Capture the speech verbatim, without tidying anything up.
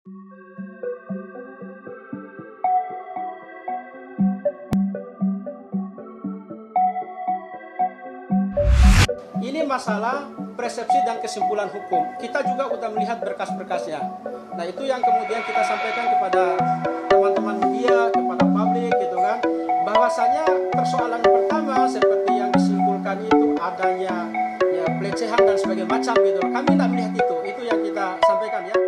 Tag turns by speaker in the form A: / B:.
A: Ini masalah persepsi dan kesimpulan hukum. Kita juga sudah melihat berkas-berkasnya. Nah, itu yang kemudian kita sampaikan kepada teman-teman media, kepada publik gitu kan, bahwasanya persoalan pertama seperti yang disimpulkan itu adanya ya pelecehan dan sebagainya macam gitu. Kami tidak melihat itu. Itu yang kita sampaikan ya.